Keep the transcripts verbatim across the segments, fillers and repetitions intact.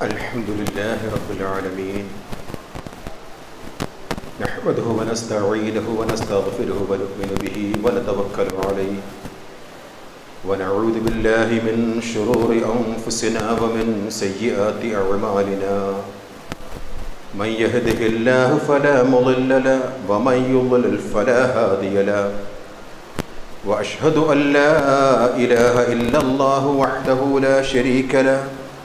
الحمد لله رب العالمين نحمده ونستعينه ونستغفره ونؤمن به ونتوكل عليه ونعوذ بالله من شرور أنفسنا ومن سيئات أعمالنا من يهده الله فلا مضل له ومن يضلل فلا هادي له وأشهد أن لا إله إلا الله وحده لا شريك له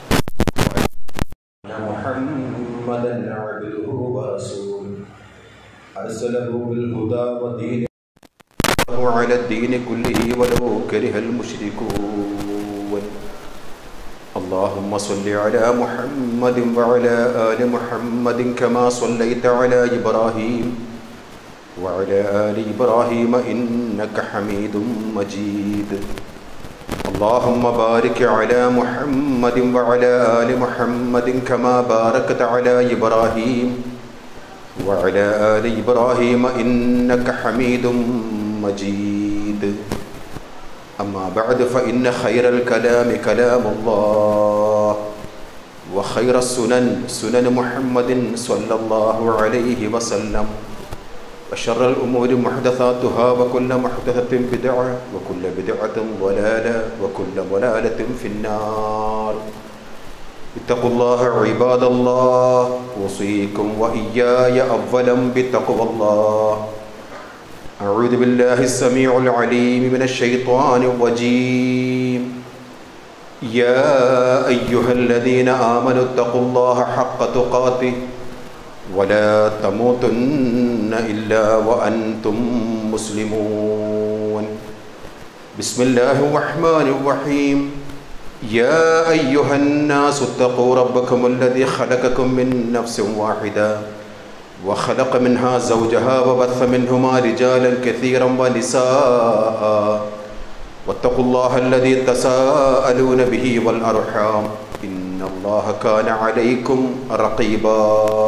محمدا عبده ورسوله أرسله بالهدى ودين على الدين كله ولو كره المشركون اللهم صل على محمد وعلى آل محمد كما صليت على إبراهيم وعلى آل إبراهيم إنك حميد مجيد اللهم بارك على محمد وعلى آل محمد كما باركت على إبراهيم وعلى آل إبراهيم إنك حميد مجيد أما بعد فإن خير الكلام كلام الله وخير السنن سنن محمد صلى الله عليه وسلم وشر الأمور محدثاتها وكل محدثة بدعة وكل بدعة ضلالة وكل ضلالة في النار اتقوا الله عباد الله أوصيكم وإياي أولا بتقوى الله أعوذ بالله السميع العليم من الشيطان الرجيم يا أيها الذين آمنوا اتقوا الله حق تقاته ولا تموتن إلا وأنتم مسلمون بسم الله الرحمن الرحيم يا أيها الناس اتقوا ربكم الذي خلقكم من نفس واحدة وخلق منها زوجها وبث منهما رجالا كثيرا ونساء واتقوا الله الذي تساءلون به والأرحام إن الله كان عليكم رقيبا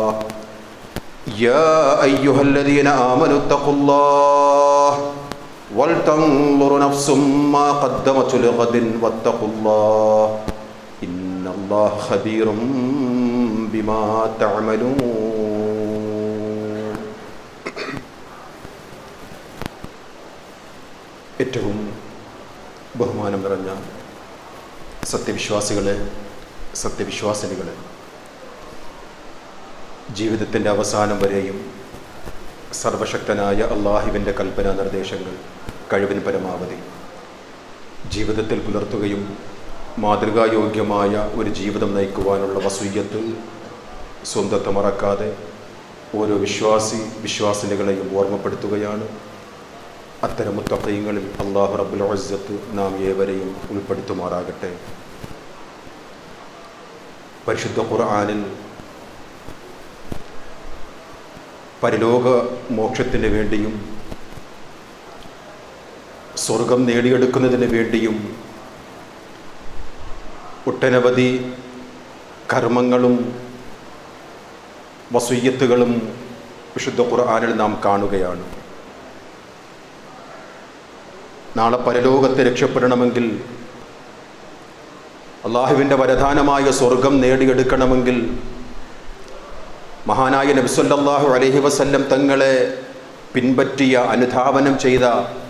يا أيها الذين آمنوا اتقوا الله ولتنظر نفس ما قدمت لغد واتقوا الله إن الله خبير بما تعملون ഏറ്റവും ബഹുമാനം നിറഞ്ഞ സത്യവിശ്വാസികളെ സത്യവിശ്വാസിനികളെ ജീവിതത്തിൻ്റെ അവസാനം വരെയും സർവശക്തനായ അള്ളാഹുവിൻ്റെ കൽപ്പനാ നിർദ്ദേശങ്ങൾ കഴിവിന് പരമാവധി ജീവിതത്തിൽ പുലർത്തുകയും മാതൃകായോഗ്യമായ ഒരു ജീവിതം നയിക്കുവാനുള്ള വസൂയത്ത് സ്വന്തത്തെ മറക്കാതെ ഓരോ വിശ്വാസി വിശ്വാസിനികളെയും ഓർമ്മപ്പെടുത്തുകയാണ്. അത്തരം മുത്തഖീങ്ങളിൽ അല്ലാഹു റബ്ബുൽ ഇസ്സത്ത് നാം ഏവരെയും ഉൾപ്പെടുത്തുമാറാകട്ടെ. പരിശുദ്ധ ഖുർആനിൽ പരലോക മോക്ഷത്തിന് വേണ്ടിയും സ്വർഗം നേടിയെടുക്കുന്നതിന് വേണ്ടിയും ഒട്ടനവധി കർമ്മങ്ങളും വസൂയത്തുകളും വിശുദ്ധ ഖുർആനിൽ നാം കാണുകയാണ്. നാളെ പരലോകത്തെ രക്ഷപ്പെടണമെങ്കിൽ, അള്ളാഹുവിൻ്റെ വരദാനമായ സ്വർഗം നേടിയെടുക്കണമെങ്കിൽ മഹാനായ നബി സല്ലല്ലാഹു അലൈഹി വസല്ലം തങ്ങളെ പിൻപറ്റിയ അനുധാവനം ചെയ്ത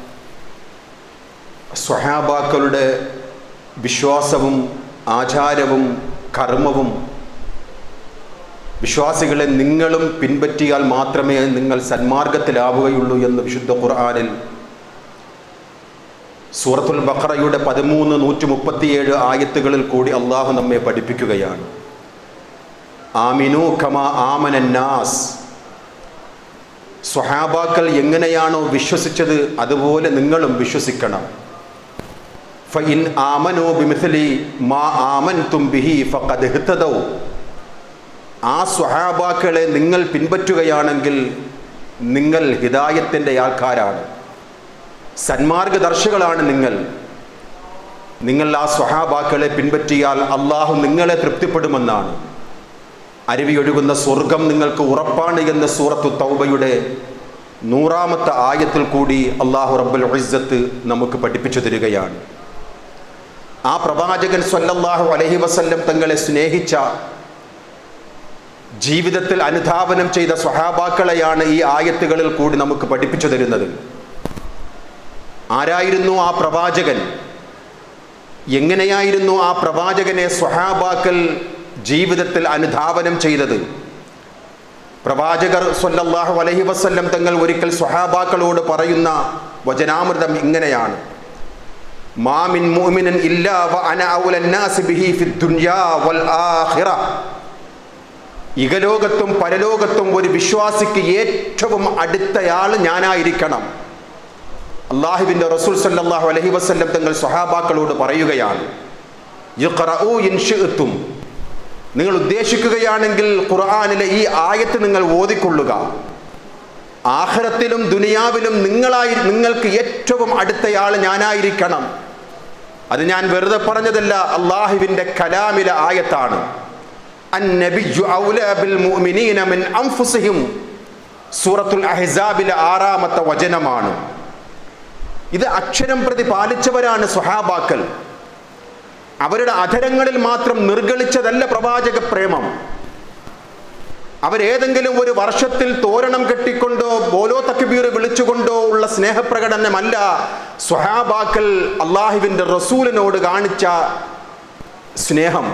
സ്വഹാബാക്കളുടെ വിശ്വാസവും ആചാരവും കർമ്മവും വിശ്വാസികളെ നിങ്ങളും പിൻപറ്റിയാൽ മാത്രമേ നിങ്ങൾ സന്മാർഗത്തിലാവുകയുള്ളൂ എന്ന് വിശുദ്ധ ഖുർആനിൽ സൂറത്തുൽ ബഖറയുടെ പതിമൂന്ന് നൂറ്റി മുപ്പത്തിയേഴ് ആയത്തുകളിൽ കൂടി അള്ളാഹു നമ്മെ പഠിപ്പിക്കുകയാണ്. ആമിനു കമാ ആമനന്നാസ്, സ്വഹാബാക്കൾ എങ്ങനെയാണോ വിശ്വസിച്ചത് അതുപോലെ നിങ്ങളും വിശ്വസിക്കണം. ഫഇൻ ആമനു ബിമിസ്ലി മാ ആമൻതും ബിഹി ഫഖദ് ഇഹ്തദൗ, ആ സ്വഹാബാക്കളെ നിങ്ങൾ പിൻപറ്റുകയാണെങ്കിൽ നിങ്ങൾ ഹിദായത്തിൻ്റെ ആൾക്കാരാണ്, സന്മാർഗദർശികളാണ് നിങ്ങൾ. നിങ്ങൾ ആ സ്വഹാബാക്കളെ പിൻപറ്റിയാൽ അള്ളാഹു നിങ്ങളെ തൃപ്തിപ്പെടുമെന്നാണ്. അരുവിയൊഴുകുന്ന സ്വർഗം നിങ്ങൾക്ക് ഉറപ്പാണ് എന്ന് സൂറത്തു തൗബയുടെ നൂറാമത്തെ ആയത്തിൽ കൂടി അള്ളാഹു റബ്ബുൽ ഇസ്സത്ത് നമുക്ക് പഠിപ്പിച്ചു തരികയാണ്. ആ പ്രവാചകൻ സ്വല്ലല്ലാഹു അലൈഹി വസല്ലം തങ്ങളെ സ്നേഹിച്ച ജീവിതത്തിൽ അനുധാവനം ചെയ്ത സ്വഹാബാക്കളെയാണ് ഈ ആയത്തുകളിൽ കൂടി നമുക്ക് പഠിപ്പിച്ചു തരുന്നത്. ആരായിരുന്നു ആ പ്രവാചകൻ? എങ്ങനെയായിരുന്നു ആ പ്രവാചകനെ സ്വഹാബാക്കൾ ജീവിതത്തിൽ അനുധാവനം ചെയ്തത്? പ്രവാചകർ സ്വല്ലല്ലാഹു അലൈഹി വസല്ലം തങ്ങൾ ഒരിക്കൽ സ്വഹാബാക്കളോട് പറയുന്ന വചനാമൃതം ഇങ്ങനെയാണ്: മാ മിൻ മുഅ്മിനിൻ ഇല്ലാ വ അന ഔലൻ നാസി ബിഹി ഫിദ് ദുനിയാ വൽ ആഖിറ. ഇഹലോകത്തും പരലോകത്തും ഒരു വിശ്വാസിക്ക് ഏറ്റവും അടുത്തയാൾ ഞാനായിരിക്കണം. അല്ലാഹുവിൻ്റെ റസൂൽ സ്വല്ലല്ലാഹു അലൈഹി വസല്ലം തങ്ങൾ സ്വഹാബാക്കളോട് പറയുകയാണ്: ഇഖ്റഊ ഇൻ ശിഅ്തും. നിങ്ങൾ ഉദ്ദേശിക്കുകയാണെങ്കിൽ ഖുർആനിലെ ഈ ആയത്ത് നിങ്ങൾ ഓതിക്കൊള്ളുക. ആഖിറത്തിലും ദുനിയാവിലും നിങ്ങളായി നിങ്ങൾക്ക് ഏറ്റവും അടുത്തയാൾ ഞാനായിരിക്കണം. അത് ഞാൻ വെറുതെ പറഞ്ഞതല്ല, അല്ലാഹുവിൻ്റെ കലാമിലെ ആയത്താണ്. അന്നബിയ്യു ഔലാ ബിൽ മുഅ്മിനീന മിൻ അൻഫുസിഹിം. സൂറത്തുൽ അഹ്സാബിലെ ആറാമത്തെ വചനമാണ്. ഇത് അക്ഷരം പ്രതി പാലിച്ചവരാണ് സ്വഹാബാക്കൾ. അവരുടെ അധരങ്ങളിൽ മാത്രം നിർഗളിച്ചതല്ല പ്രവാചക പ്രേമം. അവരേതെങ്കിലും ഒരു വർഷത്തിൽ തോരണം കെട്ടിക്കൊണ്ടോ ബോലോ തക്ബീർ വിളിച്ചുകൊണ്ടോ ഉള്ള സ്നേഹപ്രകടനമല്ല സ്വഹാബാക്കൾ അല്ലാഹുവിൻ്റെ റസൂലിനോട് കാണിച്ച സ്നേഹം.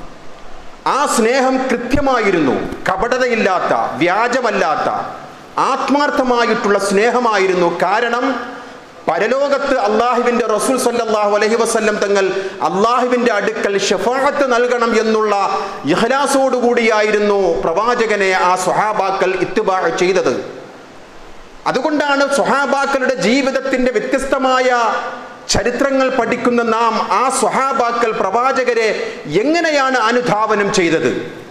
ആ സ്നേഹം കൃത്യമായിരുന്നു, കപടതയില്ലാത്ത, വ്യാജമല്ലാത്ത, ആത്മാർത്ഥമായിട്ടുള്ള സ്നേഹമായിരുന്നു. കാരണം പരലോകത്ത് അല്ലാഹുവിൻ്റെ റസൂൽ സ്വല്ലല്ലാഹു അലൈഹി വസല്ലം തങ്ങൾ അല്ലാഹുവിൻ്റെ അടുക്കൽ ശഫാഅത്ത് നൽകണം എന്നുള്ള ഇഖ്ലാസോടുകൂടിയായിരുന്നു പ്രവാചകനെ ആ സ്വഹാബാക്കൾ ഇത്തിബാ ചെയ്തത്. അതുകൊണ്ടാണ് സ്വഹാബാക്കളുടെ ജീവിതത്തിൻ്റെ വ്യത്യസ്തമായ ചരിത്രങ്ങൾ പഠിക്കുന്ന നാം ആ സ്വഹാബാക്കൾ പ്രവാചകരെ എങ്ങനെയാണ് അനുധാവനം ചെയ്തത്.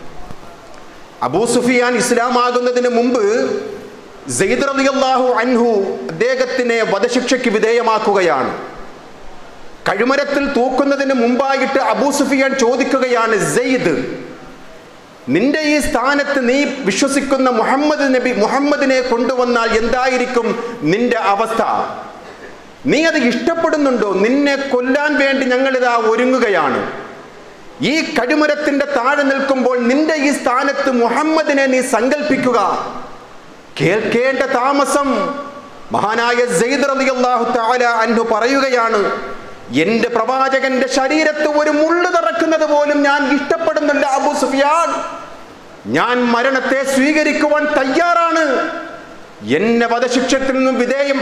അബൂ സുഫിയാൻ ഇസ്ലാമാകുന്നതിന് മുമ്പ് സെയ്ദ് റളിയല്ലാഹു അൻഹു അദ്ദേഹത്തിനെ വധശിക്ഷയ്ക്ക് വിധേയമാക്കുകയാണ്. കഴുമരത്തിൽ തൂക്കുന്നതിന് മുമ്പായിട്ട് അബൂ സുഫിയാൻ ചോദിക്കുകയാണ്: സെയ്ദ്, നിന്റെ ഈ സ്ഥാനത്ത് നീ വിശ്വസിക്കുന്ന മുഹമ്മദ് നബി മുഹമ്മദിനെ കൊണ്ടുവന്നാൽ എന്തായിരിക്കും നിന്റെ അവസ്ഥ? നീ അത് ഇഷ്ടപ്പെടുന്നുണ്ടോ? നിന്നെ കൊല്ലാൻ വേണ്ടി ഞങ്ങളിതാ ഒരുങ്ങുകയാണ്. ഈ കഴുമരത്തിന്റെ താഴെ നിൽക്കുമ്പോൾ നിന്റെ ഈ സ്ഥാനത്ത് മുഹമ്മദിനെ നീ സങ്കല്പിക്കുക. കേൾക്കേണ്ട താമസം മഹാനായ സെയ്ദ് റളിയല്ലാഹു തആല അൻഹു പറയുകയാണ്: എന്റെ പ്രവാചകന്റെ ശരീരത്ത് ഒരു മുള്ളു തറക്കുന്നത് പോലും ഞാൻ ഇഷ്ടപ്പെടുന്നില്ല അബൂ സുഫിയാൻ. ഞാൻ മരണത്തെ സ്വീകരിക്കുവാൻ തയ്യാറാണ്. എന്നെ വധശിക്ഷത്തിൽ നിന്നും വിധേയം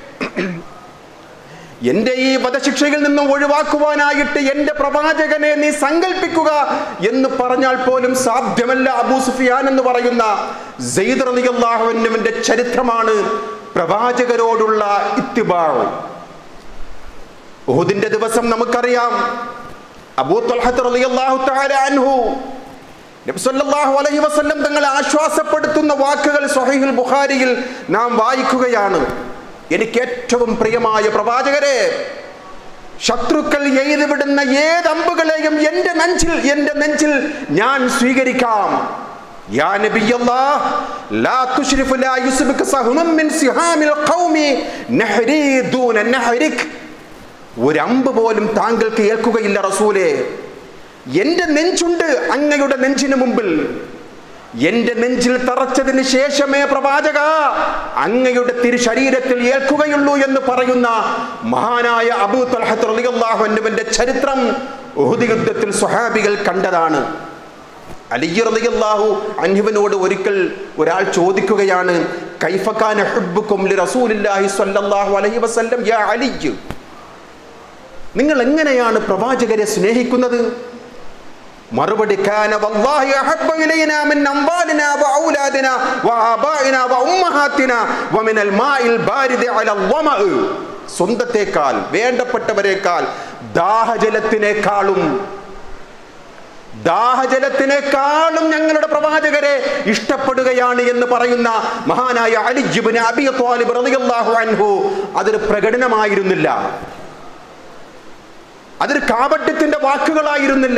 എന്റെ ഈ വധശിക്ഷയിൽ നിന്നും ഒഴിവാക്കുവാനായിട്ട് എന്റെ പ്രവാചകനെ നീ സങ്കല്പിക്കുക എന്ന് പറഞ്ഞാൽ പോലും സാധ്യമല്ല അബൂ സുഫിയാൻ എന്ന് പറയുന്ന സെയ്ദ് റളിയല്ലാഹു അൻഹുവിന്റെ ചരിത്രമാണ് പ്രവാചകരോടുള്ള ഇത്തിബാഉ. ഉഹുദിന്റെ ദിവസം നമുക്കറിയാം, അബൂ ത്വൽഹ റളിയല്ലാഹു തആല അൻഹു നബി സല്ലല്ലാഹു അലൈഹി വസല്ലം തങ്ങളെ ആശ്വാസപ്പെടുത്തുന്ന വാക്കുകൾ സ്വഹീഹുൽ ബുഖാരിയിൽ നാം വായിക്കുകയാണ്: എനിക്ക് ഏറ്റവും പ്രിയമായ പ്രവാചകരെ, ശത്രുക്കൾ എയ്തു വിടുന്ന ഏത് അമ്പുകളെയും എന്റെ നെഞ്ചിൽ എന്റെ നെഞ്ചിൽ ഞാൻ സ്വീകരിക്കാം. യാ നബിയല്ലാഹ്, ലാ തുശ്രിഫ് ലാ യുസ്ബിക സഹ്മൻ മിൻ സിഹാമിൽ ഖൗമി നഹ്രി ദൂന നഹ്രിക്. ഒരു അമ്പ് പോലും താങ്കൾക്ക് ഏൽക്കുകയില്ല റസൂലേ. എന്റെ നെഞ്ചുണ്ട് അങ്ങയുടെ നെഞ്ചിന് മുമ്പിൽ. എന്റെ നെഞ്ചിൽ തറച്ചതിന് ശേഷമേ പ്രവാചക അങ്ങയുടെ തിരുശരീരത്തിൽ ഏൽക്കുകയുള്ളൂ എന്ന് പറയുന്ന മഹാനായ അബൂ ത്വൽഹ റളിയല്ലാഹു അൻഹുവിന്റെ ചരിത്രം ഉഹുദ് യുദ്ധത്തിൽ സ്വഹാബികൾ കണ്ടതാണ്. അലി റളിയല്ലാഹു അൻഹുവിനോട് ഒരിക്കൽ ഒരാൾ ചോദിക്കുകയാണ്: കൈഫ കാന ഹുബ്ബുകും ലിറസൂലില്ലാഹി സ്വല്ലല്ലാഹു അലൈഹി വസല്ലം യാ അലി, നിങ്ങൾ എങ്ങനെയാണ് പ്രവാചകരെ സ്നേഹിക്കുന്നത്? മറുപടി: കാന വല്ലാഹി അഹബ്ബ ഇലൈനാ മിൻ അംവാലിനാ വഔലാദിനാ വആബാഇനാ വഉമ്മഹാത്തിനാ വമിനൽ മാഇൽ ബാരിദി അലൽ ളമഅ. സ്വന്തത്തേക്കാൾ, വേണ്ടപ്പെട്ടവരെക്കാൾ, ദാഹജലത്തിനേക്കാളും ദാഹജലത്തിനേക്കാളും ഞങ്ങളുടെ പ്രവാചകരെ ഇഷ്ടപ്പെടുകയാണ് എന്ന് പറയുന്ന മഹാനായ അലി ഇബ്നു അബീ ത്വാലിബ് റളിയല്ലാഹു അൻഹു അതൊരു പ്രകടനമായിരുന്നില്ല, അതൊരു കാപട്യത്തിന്റെ വാക്കുകളായിരുന്നില്ല.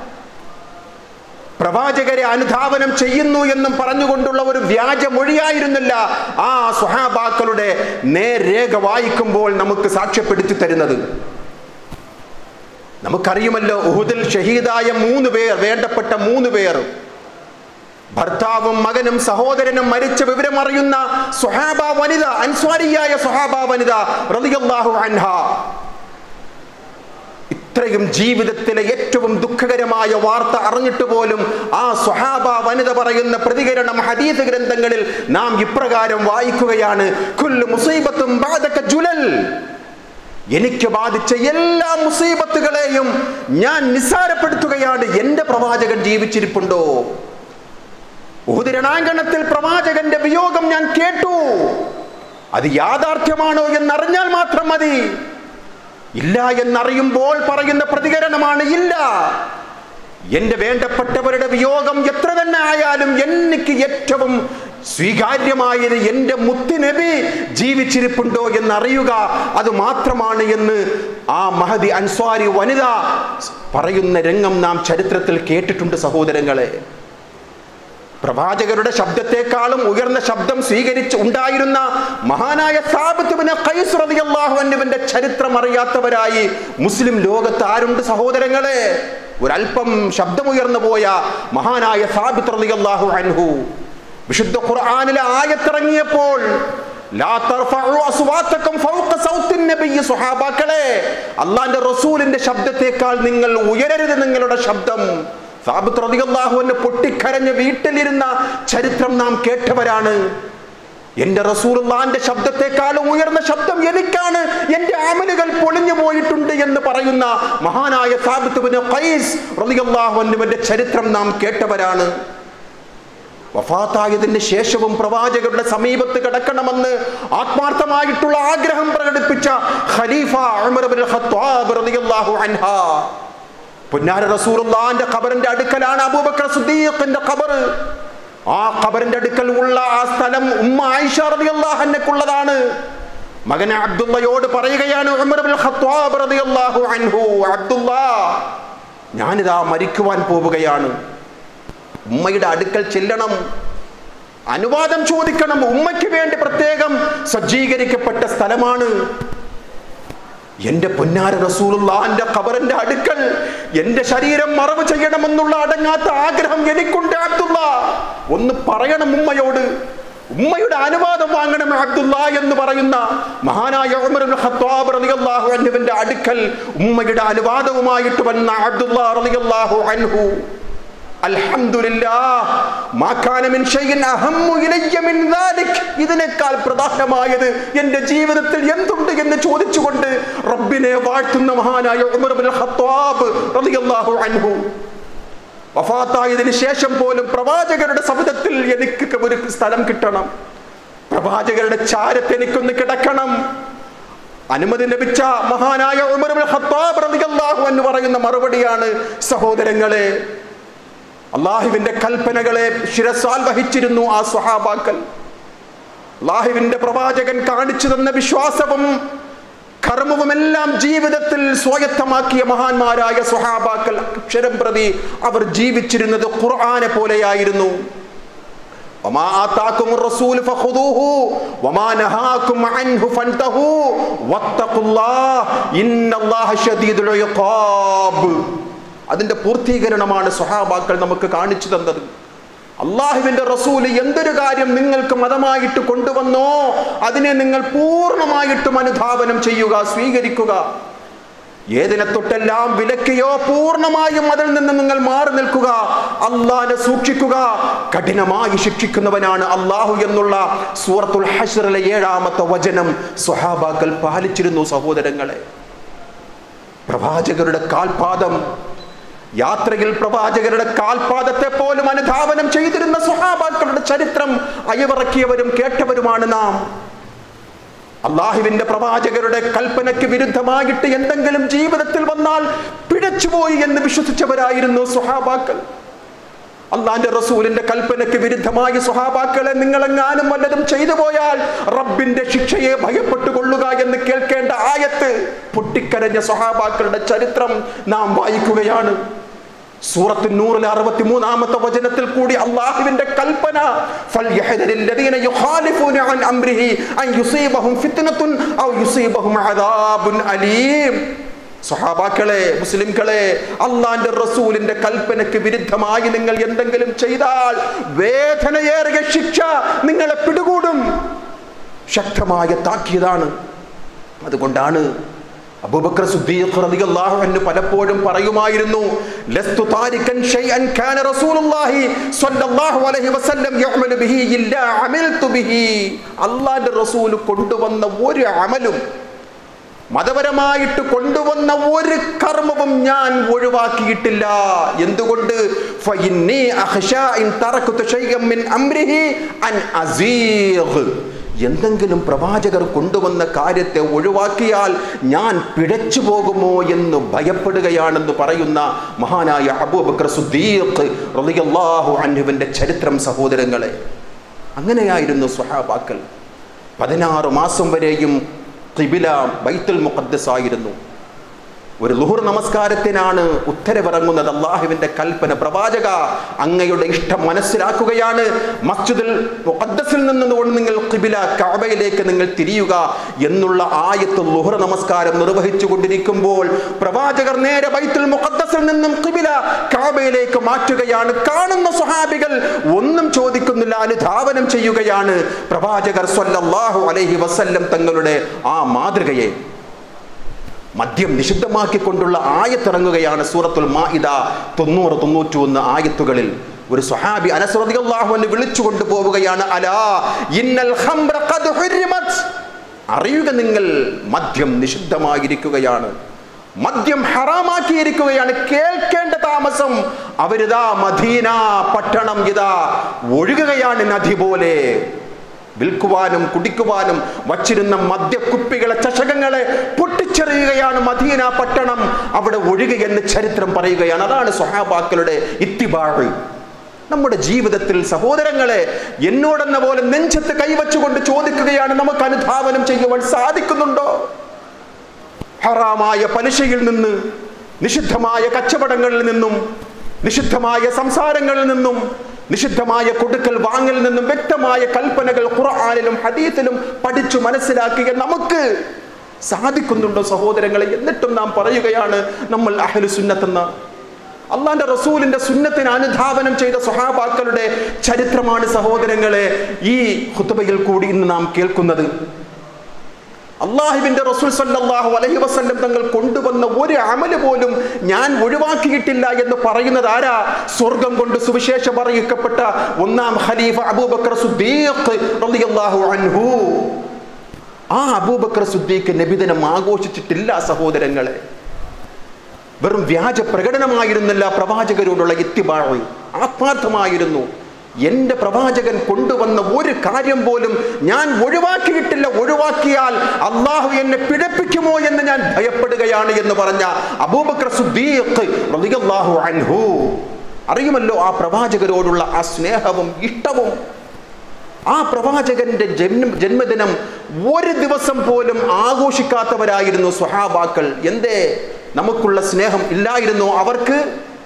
പ്രവാചകരെ അനുധാവനം ചെയ്യുന്നു എന്നും പറഞ്ഞുകൊണ്ടുള്ള ഒരു വ്യാജമൊഴിയായിരുന്നില്ല ആ സ്വഹാബാക്കളുടെ നേർരേഖ വായിക്കുമ്പോൾ നമുക്ക് സാക്ഷ്യപ്പെടുത്തി തരുന്നത്. നമുക്കറിയുമല്ലോ, ഉഹുദിൽ ഷഹീദായ മൂന്ന് പേർ, വേണ്ടപ്പെട്ട മൂന്ന് പേർ, ഭർത്താവും മകനും സഹോദരനും മരിച്ച വിവരം അറിയുന്ന സ്വഹാബ വനിത, അൻസ്വാരിയായ സ്വഹാബ വനിത റളിയല്ലാഹു അൻഹാ, ഇത്രയും ജീവിതത്തിലെ ഏറ്റവും ദുഃഖകരമായ വാർത്ത അറിഞ്ഞിട്ട് പോലും ആ സ്വഹാബ വനിത പറയുന്ന പ്രതികരണം ഹദീസ് ഗ്രന്ഥങ്ങളിൽ നാം ഇപ്രകാരം വായിക്കുകയാണ്: കുല്ലു മുസീബത്തും ബഅദക ജുലൽ. എനിക്ക് ബാധിച്ച എല്ലാ മുസീബത്തുകളെയും ഞാൻ നിസ്സാരപ്പെടുത്തുകയാണ്. എന്റെ പ്രവാചകൻ ജീവിച്ചിരിപ്പുണ്ടോ? ഉഹുദ് രണാങ്കണത്തിൽ പ്രവാചകന്റെ വിയോഗം ഞാൻ കേട്ടു. അത് യാഥാർത്ഥ്യമാണോ എന്നറിഞ്ഞാൽ മാത്രം മതി. ഇല്ല എന്നറിയുമ്പോൾ പറയുന്ന പ്രതികരണമാണ് ഇല്ല. എന്റെ വേണ്ടപ്പെട്ടവരുടെ വിയോഗം എത്ര തന്നെ ആയാലും എനിക്ക് ഏറ്റവും സ്വീകാര്യമായത് എന്റെ മുത്തുനബി ജീവിച്ചിരിപ്പുണ്ടോ എന്നറിയുക, അത് മാത്രമാണ് എന്ന് ആ മഹദി അൻസ്വാരി വനിത പറയുന്ന രംഗം നാം ചരിത്രത്തിൽ കേട്ടിട്ടുണ്ട് സഹോദരങ്ങളെ. പ്രവാചകരുടെ ശബ്ദത്തെക്കാളും ഉയർന്ന ശബ്ദം സ്വീകരിച്ച് ഉണ്ടായിരുന്ന മഹാനായ സാബിത്ത് ഇബ്നു ഖൈസ് റളിയല്ലാഹു അൻഹുവിന്റെ ചരിത്രം അറിയാത്തവരായി മുസ്ലിം ലോകത്ത് ആരുണ്ട് സഹോദരങ്ങളെ? ഒരൽപ്പം ശബ്ദമുയർന്നു പോയ മഹാനായ സാബിത്ത് റളിയല്ലാഹു അൻഹു വിശുദ്ധ ഖുർആനിലെ ആയത്തിറങ്ങിയപ്പോൾ ലാ തർഫഉ അസ്വാതകും ഫൗഖ സൗത്തിൻ നബി, സ്വഹാബാക്കളെ, അല്ലാഹുവിന്റെ റസൂലിന്റെ ശബ്ദത്തെക്കാൾ നിങ്ങൾ ഉയരരുത് നിങ്ങളുടെ ശബ്ദം. സാബിത്ത് റളിയല്ലാഹു അൻഹു പൊട്ടിക്കരഞ്ഞ് വീട്ടിലിരുന്ന ചരിത്രം നാം കേട്ടവരാണ്. എന്റെ റസൂലുള്ളാഹിന്റെ ശബ്ദത്തെക്കാളും ഉയർന്ന ശബ്ദം എനിക്കാണ്, എന്റെ അമലുകൾ പൊളിഞ്ഞു പോയിട്ടുണ്ട് എന്ന് പറയുന്ന മഹാനായ സാബിത്ത് ഇബ്നു ഖൈസ് റളിയല്ലാഹു അൻഹുവിന്റെ ചരിത്രം നാം കേട്ടവരാണ്. വഫാത്തായതിന് ശേഷവും പ്രവാചകരുടെ സമീപത്ത് കിടക്കണമെന്ന് ആത്മാർത്ഥമായിട്ടുള്ള ആഗ്രഹം പ്രകടിപ്പിച്ച ഖലീഫ ഉമർ ഇബ്നുൽ ഖത്താബ് റളിയല്ലാഹു അൻഹു, പുന്നാര റസൂലുള്ളാഹിന്റെ ഖബറിന്റെ അടുക്കലാണ് അബൂബക്കർ സിദ്ദീഖിന്റെ ഖബർ. ആ ഖബറിന്റെ അടുക്കൽ ഉള്ള ആ സ്ഥലം ഉമ്മ ആയിഷ റളിയല്ലാഹു അൻഹയ്ക്കുള്ളതാണ്. മകൻ അബ്ദുള്ളയോട് പറയുകയാണ് ഉമർ ഇബ്നുൽ ഖത്താബ് റളിയല്ലാഹു അൻഹു, അബ്ദുള്ള, ഞാനിതാ മരിക്കുവാൻ പോവുകയാണ്. ഉമ്മയുടെ അടുക്കൽ ചെല്ലണം, അനുവാദം ചോദിക്കണം. ഉമ്മയ്ക്ക് വേണ്ടി പ്രത്യേകം സജ്ജീകരിക്കപ്പെട്ട സ്ഥലമാണ്. എന്റെ പൊന്നാര റസൂലുള്ളാഹിന്റെ ഖബറിന്റെ അടുക്കൽ എന്റെ ശരീരം മറവ് ചെയ്യണമെന്നുള്ള അടങ്ങാത്ത ആഗ്രഹം എനിക്കുണ്ട് അബ്ദുള്ള. ഒന്ന് പറയണം ഉമ്മയോട്, ഉമ്മയുടെ അനുവാദം വാങ്ങണം അബ്ദുള്ള എന്ന് പറയുന്ന മഹാനായ ഉമർ ഇബ്നുൽ ഖത്താബ് റളിയല്ലാഹു അൻഹുവിന്റെ അടുക്കൽ ഉമ്മയുടെ അനുവാദവുമായിട്ട് വന്ന അബ്ദുള്ള റളിയല്ലാഹു അൻഹു, അൽഹംദുലില്ലാഹ് മാ കാന മിൻ ഷൈഇൻ അഹമ്മു ഇലയ്യ മിൻ ദാലിക്, ഇതിനേക്കാൾ പ്രധാനമായത് എന്റെ ജീവിതത്തിൽ എന്തുണ്ട് എന്ന് ചോദിച്ചുകൊണ്ട് റബ്ബിനെ വാഴ്ത്തുന്ന മഹാനായ ഉമർ ഇബ്നുൽ ഖത്താബ് റളിയല്ലാഹു അൻഹു, വഫാത്തായതിനു ശേഷം പോലും പ്രവാചകരുടെ സവിധത്തിൽ എനിക്ക് ഒരു സ്ഥലം കിട്ടണം, പ്രവാചകരുടെ ചാരത്ത് എനിക്കൊന്ന് കിടക്കണം. അനുമതി ലഭിച്ച മഹാനായ ഉമർ ഇബ്നുൽ ഖത്താബ് റളിയല്ലാഹു അൻഹു പറയുന്ന മറുപടിയാണ് സഹോദരങ്ങളെ, അല്ലാഹുവിന്റെ കൽപ്പനകളെ ശിരസാൽ വഹിച്ചിരുന്നു ആ സ്വഹാബാക്കൾ. അല്ലാഹുവിന്റെ പ്രവാചകൻ കാണിച്ചു തന്ന വിശ്വാസവും കർമ്മവുമെല്ലാം ജീവിതത്തിൽ സ്വായത്തമാക്കിയ മഹാന്മാരായ സ്വഹാബാക്കൾ അക്ഷരം പ്രതി അവർ ജീവിച്ചിരുന്നത് ഖുർആനെ പോലെയായിരുന്നു. വമാ ആതാകുമുർ റസൂൽ ഫഖുദൂഹു വമാ നഹാകും അൻഹു ഫൻതഹു വത്തഖുല്ലാഹ് ഇന്നല്ലാഹ ശദീദുൽ ഇഖാബ്. അതിന്റെ പൂർത്തീകരണമാണ് സ്വഹാബാക്കൾ നമുക്ക് കാണിച്ചു തന്നത്. അല്ലാഹുവിന്റെ റസൂൽ എന്തൊരു കാര്യം നിങ്ങൾക്ക് മതമായിട്ട് കൊണ്ടുവന്നോ അതിനെ നിങ്ങൾ പൂർണ്ണമായിട്ടും അനുധാവനം ചെയ്യുക, സ്വീകരിക്കുക. ഏതിനെ തൊട്ടെല്ലാം വിലക്കിയോ പൂർണ്ണമായും അതിൽ നിന്ന് നിങ്ങൾ മാറി നിൽക്കുക, അല്ലാഹുവിനെ സൂക്ഷിക്കുക. കഠിനമായി ശിക്ഷിക്കുന്നവനാണ് അല്ലാഹു എന്നുള്ള സൂറത്തുൽ ഹശ്റിലെ ഏഴാമത്തെ വചനം സ്വഹാബാക്കൾ പാലിച്ചിരുന്നു സഹോദരങ്ങളെ. പ്രവാചകരുടെ കാൽപാദം, യാത്രയിൽ പ്രവാചകരുടെ കാൽപാദത്തെ പോലും അനുധാവനം ചെയ്തിരുന്ന സ്വഹാബാക്കളുടെ ചരിത്രം അയവിറക്കിയവരും കേട്ടവരുമാണ് നാം. അല്ലാഹുവിന്റെ പ്രവാചകരുടെ കൽപ്പനയ്ക്ക് വിരുദ്ധമായിട്ട് എന്തെങ്കിലും ജീവിതത്തിൽ വന്നാൽ പിഴച്ചുപോയി എന്ന് വിശ്വസിച്ചവരായിരുന്നു സ്വഹാബാക്കൾ. അല്ലാഹുവിന്റെ റസൂലിന്റെ കൽപ്പനയ്ക്ക് വിരുദ്ധമായി സ്വഹാബാക്കളെ നിങ്ങളെങ്ങാനും വല്ലതും ചെയ്തു പോയാൽ റബ്ബിന്റെ ശിക്ഷയെ ഭയപ്പെട്ടുകൊള്ളുക എന്ന് കേൾക്കേണ്ട ആയത്ത് പൊട്ടിക്കരഞ്ഞ സ്വഹാബാക്കളുടെ ചരിത്രം നാം വായിക്കുകയാണ്. സൂറത്ത് നൂറിലെ അറുപത്തിമൂന്നാമത്തെ വചനത്തിൽ കൂടി അല്ലാഹുവിന്റെ കൽപ്പന, ഫൽയഹ്ദരിൽ ലദീന യുഖാലിഫൂന അൻ അംരിഹി അൻ യുസീബഹും ഫിത്നത്തുൻ ഔ യുസീബഹും അദാബുൻ അലീം. സ്വഹാബാക്കളെ, മുസ്ലിംകളെ, അള്ളാന്റെ റസൂലിന്റെ കൽപ്പനയ്ക്ക് വിരുദ്ധമായി നിങ്ങൾ എന്തെങ്കിലും ചെയ്താൽ വേദനയേറിയ ശിക്ഷ നിങ്ങളെ പിടികൂടും. ശക്തമായ താക്കീതാണ്. അതുകൊണ്ടാണ് അബൂബക്കർ സിദ്ദീഖ് റളിയല്ലാഹു അൻഹു പലപ്പോഴും പറയുമായിരുന്നു, ലസ്തു താരികൻ ഷൈഅൻ കാന റസൂലുള്ളാഹി സ്വല്ലല്ലാഹു അലൈഹി വസല്ലം യഅമലു ബിഹി ഇല്ലാ അമിൽതു ബിഹി. അല്ലാഹുവിന്റെ റസൂൽ കൊണ്ടുവന്ന ഒരു അമലും, മതപരമായിട്ട് കൊണ്ടുവന്ന ഒരു കർമ്മവും ഞാൻ ഒഴിവാക്കിയിട്ടില്ല. എന്തുകൊണ്ട്? ഫഇന്നി അഖ്ശാ ഇൻ തറക്തു ഷൈഅൻ മിൻ അംരിഹി അൻ അസീഖ്. എന്തെങ്കിലും പ്രവാചകർ കൊണ്ടുവന്ന കാര്യത്തെ ഒഴിവാക്കിയാൽ ഞാൻ പിഴച്ചു പോകുമോ എന്ന് ഭയപ്പെടുകയാണെന്ന് പറയുന്ന മഹാനായ അബൂബക്കർ സിദ്ദീഖ് റളിയല്ലാഹു അൻഹുവിന്റെ ചരിത്രം സഹോദരങ്ങളെ. അങ്ങനെയായിരുന്നു സ്വഹാബാക്കൾ. പതിനാറ് മാസം വരെയും ഖിബില ബൈത്തുൽ മുഖദ്ദസ് ആയിരുന്നു. ഒരു ളുഹർ നമസ്കാരത്തിനാണ് ഉത്തരവിറങ്ങുന്നത്. അള്ളാഹുവിന്റെ കൽപ്പന, പ്രവാചക അങ്ങയുടെ ഇഷ്ടം മനസ്സിലാക്കുകയാണ്, മസ്ജിദുൽ മുഖദ്ദസിൽ നിന്നുകൊണ്ട് നിങ്ങൾ ഖിബില കഅബയിലേക്ക് നിങ്ങൾ തിരിയുക എന്നുള്ള ആയത്ത് ളുഹർ നമസ്കാരം നിർവഹിച്ചു കൊണ്ടിരിക്കുമ്പോൾ പ്രവാചകർ നേരെ ബൈത്തുൽ മുഖദ്ദസിൽ നിന്നും ഖിബില കഅബയിലേക്ക് മാറ്റുകയാണ്. കാണുന്ന സ്വഹാബികൾ ഒന്നും ചോദിക്കുന്നില്ല, അനുധാവനം ചെയ്യുകയാണ് പ്രവാചകർ സ്വല്ലല്ലാഹു അലൈഹി വസല്ലം തങ്ങളുടെ ആ മാതൃകയെ. മദ്യം നിഷിദ്ധമാക്കിക്കൊണ്ടുള്ള ആയത്തിറങ്ങുകയാണ് സൂറത്തുൽ മാഇദ തൊണ്ണൂറ് തൊണ്ണൂറ്റി ഒന്ന് ആയത്തുകളിൽ. ഒരു സ്വഹാബി അനസ് റളിയല്ലാഹു അൻഹു വിളിച്ചു കൊണ്ടുപോവുകയാണ്, അലാ ഇന്നൽ ഖംറ ഖദ് ഹുരിമത്. അറിയുക നിങ്ങൾ, മദ്യം നിഷിദ്ധമായിരിക്കുകയാണ്, മദ്യം ഹറാമാക്കിയിരിക്കുകയാണ്. കേൾക്കേണ്ട താമസം അവരിതാ മദീന പട്ടണം ഇതാ ഒഴുകുകയാണ് നദി പോലെ. വിൽക്കുവാനും കുടിക്കുവാനും വച്ചിരുന്ന മദ്യക്കുപ്പികളെ, ചഷകങ്ങളെ പൊട്ടിച്ചെറിയുകയാണ് മദീന പട്ടണം. അവിടെ ഒഴുകുകയെന്ന് ചരിത്രം പറയുകയാണ്. അതാണ് സ്വഹാബാക്കളുടെ ഇത്തിബാഅ്. നമ്മുടെ ജീവിതത്തിൽ സഹോദരങ്ങളെ, എന്നോടെന്ന പോലെ നെഞ്ചത്ത് കൈവച്ചുകൊണ്ട് ചോദിക്കുകയാണ്, നമുക്ക് അനുധാവനം ചെയ്യുവാൻ സാധിക്കുന്നുണ്ടോ? ഹറാമായ പലിശയിൽ നിന്ന്, നിഷിദ്ധമായ കച്ചവടങ്ങളിൽ നിന്നും, നിഷിദ്ധമായ സംസാരങ്ങളിൽ നിന്നും, നിഷിദ്ധമായ കൊടുക്കൽ വാങ്ങൽ നിന്നും വ്യക്തമായ കൽപ്പനകൾ ഖുർആനിലും ഹദീസിലും പഠിച്ചു മനസ്സിലാക്കിയ നമുക്ക് സാധിക്കുന്നുണ്ടോ സഹോദരങ്ങളെ? എന്നിട്ടും നാം പറയുകയാണ് നമ്മൾ അഹ്ലു സുന്നത്തെന്ന്. അള്ളാന്റെ റസൂലിന്റെ സുന്നത്തിന് അനുധാവനം ചെയ്ത സ്വഹാബാക്കളുടെ ചരിത്രമാണ് സഹോദരങ്ങളെ ഈ ഖുതുബയിൽ കൂടി ഇന്ന് നാം കേൾക്കുന്നത്. അള്ളാഹുവിന്റെ റസൂൽ സല്ലല്ലാഹു അലൈഹി വസല്ലം തങ്ങൾ കൊണ്ടുവന്ന ഒരു അമല് പോലും ഞാൻ ഒഴിവാക്കിയിട്ടില്ല എന്ന് പറയുന്നത് ആരാ? സ്വർഗം കൊണ്ട് സുവിശേഷം അറിയിക്കപ്പെട്ട ഒന്നാം ഖലീഫ അബൂബക്കർ സിദ്ദീഖ് റളിയല്ലാഹു അൻഹു. ആ അബൂബക്കർ സിദ്ദീഖ് നബിദിനം ആഘോഷിച്ചിട്ടില്ല സഹോദരങ്ങളെ. വെറും വ്യാജ പ്രകടനമായിരുന്നില്ല പ്രവാചകരോടുള്ള ഇത്തിബാഅ്, ആത്മാർത്ഥമായിരുന്നു. എന്റെ പ്രവാചകൻ കൊണ്ടുവന്ന ഒരു കാര്യം പോലും ഞാൻ ഒഴിവാക്കിയിട്ടില്ല, ഒഴിവാക്കിയാൽ അള്ളാഹു എന്നെ പിഴപ്പിക്കുമോ എന്ന് ഞാൻ ഭയപ്പെടുകയാണ് എന്ന് പറഞ്ഞ അബൂബക്കർ സിദ്ദീഖ് റളിയല്ലാഹു അൻഹു. അറിയുമല്ലോ ആ പ്രവാചകരോടുള്ള ആ സ്നേഹവും ഇഷ്ടവും. ആ പ്രവാചകന്റെ ജന്മ ജന്മദിനം ഒരു ദിവസം പോലും ആഘോഷിക്കാത്തവരായിരുന്നു സ്വഹാബാക്കൾ. എന്തേ? നമുക്കുള്ള സ്നേഹം ഇല്ലായിരുന്നു അവർക്ക്?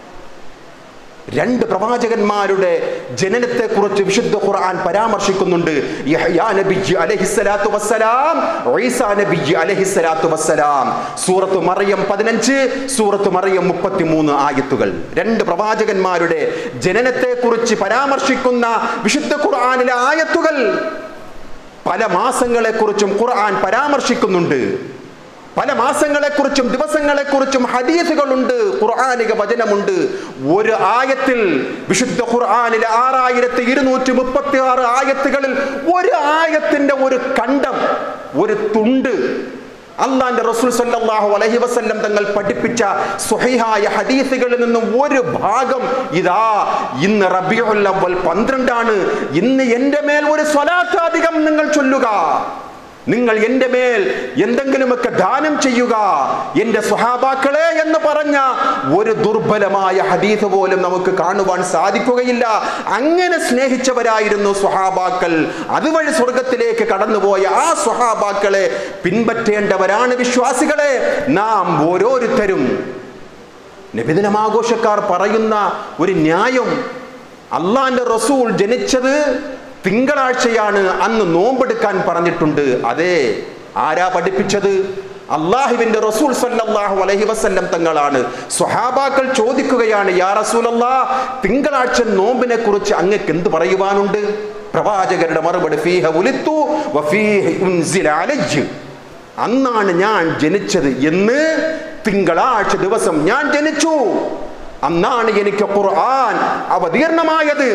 രണ്ട് പ്രവാചകന്മാരുടെ ജനനത്തെ കുറിച്ച് വിശുദ്ധ ഖുർആൻ പരാമർശിക്കുന്നുണ്ട്. യഹ്യാ നബി അലൈഹിസ്സലാത്തു വസ്സലാം, ഈസാ നബി അലൈഹിസ്സലാത്തു വസ്സലാം. സൂറത്ത് മറിയം പതിനഞ്ച്, സൂറത്ത് മറിയം മുപ്പത്തിമൂന്ന് ആയത്തുകൾ. രണ്ട് പ്രവാചകന്മാരുടെ ജനനത്തെ കുറിച്ച് പരാമർശിക്കുന്ന വിശുദ്ധ ഖുർആനിലെ ആയത്തുകൾ പല മാസങ്ങളെ കുറിച്ചും ഖുർആൻ പരാമർശിക്കുന്നുണ്ട്. പല മാസങ്ങളെക്കുറിച്ചും ദിവസങ്ങളെക്കുറിച്ചും ഹദീസുകളുണ്ട്, ഖുർആനിക വചനമുണ്ട്. ഒരു ആയത്തിൽ, വിശുദ്ധ ഖുർആനിലെ ആറായിരത്തി ഇരുന്നൂറ്റി മുപ്പത്തി ആറ് ആയത്തുകളിൽ ഒരു ആയത്തിന്റെ ഒരു ഖണ്ഡം, ഒരു തുണ്ട് അള്ളാന്റെ റസൂൽ സല്ലല്ലാഹു അലൈഹി വസല്ലം തങ്ങൾ പഠിപ്പിച്ച സ്വഹീഹായ ഹദീസുകളിൽ നിന്നും ഒരു ഭാഗം ഇതാ ഇന്ന് റബീഉൽ അവ്വൽ പന്ത്രണ്ടാണ്, ഇന്ന് എൻ്റെ മേൽ ഒരു സ്വലാത്ത് അധികം നിങ്ങൾ ചൊല്ലുക, നിങ്ങൾ എൻ്റെ മേൽ എന്തെങ്കിലുമൊക്കെ ദാനം ചെയ്യുക എൻ്റെ സ്വഹാബാക്കളെ എന്ന് പറഞ്ഞ ഒരു ദുർബലമായ ഹദീസ് പോലും നമുക്ക് കാണുവാൻ സാധിക്കുകയില്ല. അങ്ങനെ സ്നേഹിച്ചവരായിരുന്നു സ്വഹാബാക്കൾ. അതുവഴി സ്വർഗത്തിലേക്ക് കടന്നുപോയ ആ സ്വഹാബാക്കളെ പിൻപറ്റേണ്ടവരാണ് വിശ്വാസികളെ നാം ഓരോരുത്തരും. നബിദിനമാഘോഷക്കാർ പറയുന്ന ഒരു ന്യായം, അള്ളാന്റെ റസൂൽ ജനിച്ചത് തിങ്കളാഴ്ചയാണ്, അന്ന് നോമ്പെടുക്കാൻ പറഞ്ഞിട്ടുണ്ട്. അതെ, ആരാ പഠിപ്പിച്ചത്? അള്ളാഹുവിന്റെ റസൂൽ സല്ലല്ലാഹു അലൈഹി വസല്ലം തങ്ങളാണ്. സ്വഹാബാക്കൾ ചോദിക്കുകയാണ്, യാ റസൂലല്ലാഹ്, തിങ്കളാഴ്ച നോമ്പിനെ കുറിച്ച് അങ്ങക്ക് എന്ത് പറയുവാനുണ്ട്? പ്രവാചകരുടെ മറുപടി, ഫീഹ ഉലിത്തു വഫീഹി ഉൻസില അലയ്യ, അന്നാണ് ഞാൻ ജനിച്ചത് എന്ന്, തിങ്കളാഴ്ച ദിവസം ഞാൻ ജനിച്ചു, അന്നാണ് എനിക്ക് ഖുർആൻ അവതീർണമായത്.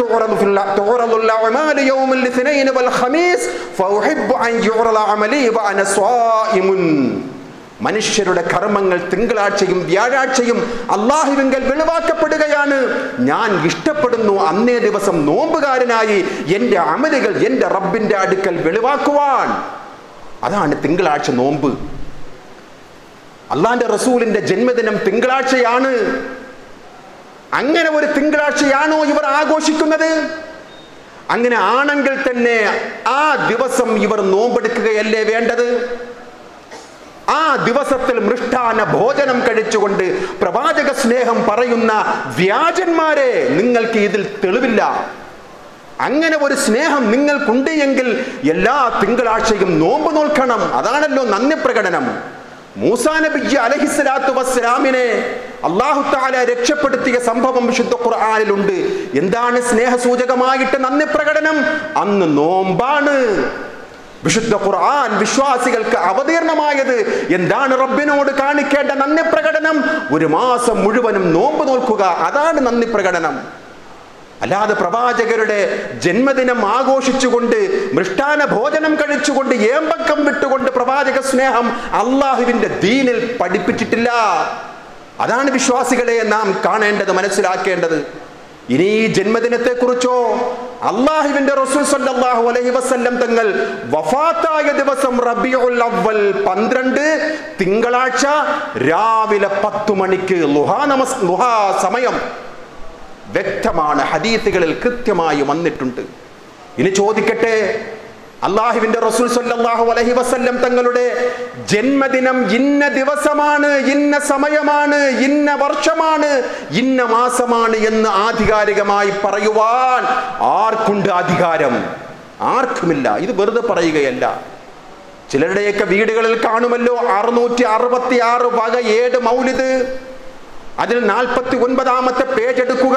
മനുഷ്യരുടെ കർമ്മങ്ങൾ തിങ്കളാഴ്ചയും വ്യാഴാഴ്ചയും അള്ളാഹുവിങ്കൽ വെളിവാക്കപ്പെടുകയാണ്. ഞാൻ ഇഷ്ടപ്പെടുന്നു അന്നേ ദിവസം നോമ്പുകാരനായി എൻ്റെ അമലുകൾ എൻ്റെ റബ്ബിന്റെ അടുക്കൽ വെളിവാക്കുവാൻ. അതാണ് തിങ്കളാഴ്ച നോമ്പ്. അള്ളാന്റെ റസൂലിന്റെ ജന്മദിനം തിങ്കളാഴ്ചയാണ്. അങ്ങനെ ഒരു തിങ്കളാഴ്ചയാണോ ഇവർ ആഘോഷിക്കുന്നത്? അങ്ങനെ ആണെങ്കിൽ തന്നെ ആ ദിവസം ഇവർ നോമ്പെടുക്കുകയല്ലേ വേണ്ടത്? ആ ദിവസത്തിൽ മൃഷ്ടാന ഭോജനം കഴിച്ചുകൊണ്ട് പ്രവാചക സ്നേഹം പറയുന്ന വ്യാജന്മാരെ, നിങ്ങൾക്ക് ഇതിൽ തെളിവില്ല. അങ്ങനെ ഒരു സ്നേഹം നിങ്ങൾക്കുണ്ട് എങ്കിൽ എല്ലാ തിങ്കളാഴ്ചയും നോമ്പ് നോൽക്കണം. അതാണല്ലോ നന്ദി പ്രകടനം. മൂസാ നബി അലൈഹിസ്സലാത്തു വസ്സലാമിനെ അല്ലാഹു തആല രക്ഷപ്പെടുത്തിയ സംഭവം വിശുദ്ധ ഖുർആനിലുണ്ട്. എന്താണ് സ്നേഹസൂചകമായിട്ട് നന്ദി പ്രകടനം? അന്ന് നോമ്പാണ്. വിശുദ്ധ ഖുർആൻ വിശ്വാസികൾക്ക് അവതീർണമായത് എന്താണ്? റബ്ബിനോട് കാണിക്കേണ്ട നന്ദി പ്രകടനം. ഒരു മാസം മുഴുവനും നോമ്പ് നോൽക്കുക, അതാണ് നന്ദി പ്രകടനം. അല്ലാതെ പ്രവാചകരുടെ ജന്മദിനം ആഘോഷിച്ചുകൊണ്ട് മൃഷ്ടാന ഭോജനം കഴിച്ചുകൊണ്ട് ഏമ്പക്കം വിട്ടുകൊണ്ട് പ്രവാചക സ്നേഹം അള്ളാഹുവിന്റെ ദീനിൽ പഠിപ്പിച്ചിട്ടില്ല. അതാണ് വിശ്വാസികളെ നാം കാണേണ്ടത്, മനസ്സിലാക്കേണ്ടത്. ഇനി ഈ ജന്മദിനത്തെ കുറിച്ചോ, അള്ളാഹുവിന്റെ റസൂൽ സല്ലല്ലാഹു അലൈഹി വസല്ലം തങ്ങൾ വഫാത്തായ ദിവസം റബീഉൽ അവ്വൽ പന്ത്രണ്ട് തിങ്കളാഴ്ച രാവിലെ പത്തു മണിക്ക് ളുഹാ നമസ് ളുഹാ സമയം വ്യക്തമാണ്, ഹദീസുകളിൽ കൃത്യമായി വന്നിട്ടുണ്ട്. ഇനി ചോദിക്കട്ടെ, അള്ളാഹുവിന്റെ റസൂൽ സല്ലല്ലാഹു അലൈഹി വസല്ലം തങ്ങളുടെ ജന്മദിനം ഇന്ന ദിവസമാണ്, ഇന്ന സമയമാണ്, ഇന്ന വർഷമാണ്, ഇന്ന മാസമാണ് എന്ന് ആധികാരികമായി പറയുവാൻ ആർക്കുണ്ട് അധികാരം? ആർക്കുമില്ല. ഇത് വെറുതെ പറയുകയല്ല. ചിലരുടെയൊക്കെ വീടുകളിൽ കാണുമല്ലോ അറുന്നൂറ്റി അറുപത്തി ആറ് വക ഏഴ് മൗലിദ്. അതിൽ നാൽപ്പത്തി ഒൻപതാമത്തെ പേജ് എടുക്കുക,